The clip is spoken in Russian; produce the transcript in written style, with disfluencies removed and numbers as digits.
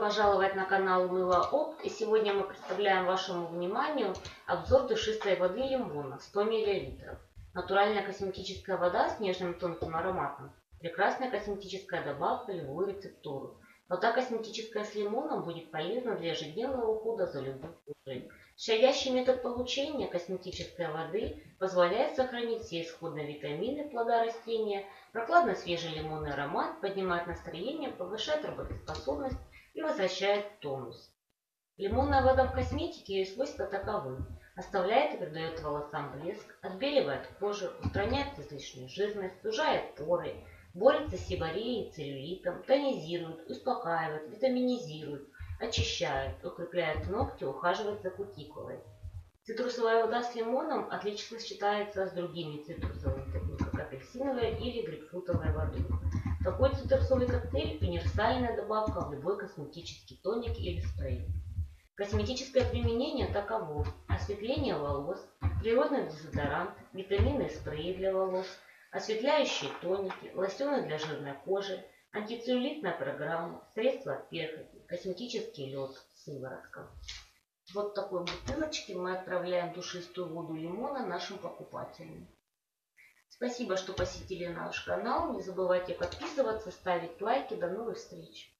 пожаловать на канал Мыло Опт. И сегодня мы представляем вашему вниманию обзор душистой воды лимона 100 мл. Натуральная косметическая вода с нежным тонким ароматом. Прекрасная косметическая добавка в любую рецептуру. Вода косметическая с лимоном будет полезна для ежедневного ухода за любой кожей. Щадящий метод получения косметической воды позволяет сохранить все исходные витамины плода растения, прохладно свежий лимонный аромат, поднимает настроение, повышает работоспособность и возвращает тонус. Лимонная вода в косметике, ее свойства таковы. Оставляет и придает волосам блеск, отбеливает кожу, устраняет излишнюю жирность, сужает поры, борется с сибореей и целлюлитом, тонизирует, успокаивает, витаминизирует, очищает, укрепляет ногти, ухаживает за кутикулой. Цитрусовая вода с лимоном отлично сочетается с другими цитрусовыми, такими как апельсиновая или грейпфрутовая водой. Такой цитрусовый коктейль – универсальная добавка в любой косметический тоник или спрей. Косметическое применение таково: осветление волос, природный дезодорант, витаминные спреи для волос, осветляющие тоники, лосьоны для жирной кожи, антицеллюлитная программа, средства от перхоти, косметический лед, сыворотка. Вот в такой бутылочке мы отправляем душистую воду лимона нашим покупателям. Спасибо, что посетили наш канал. Не забывайте подписываться, ставить лайки. До новых встреч!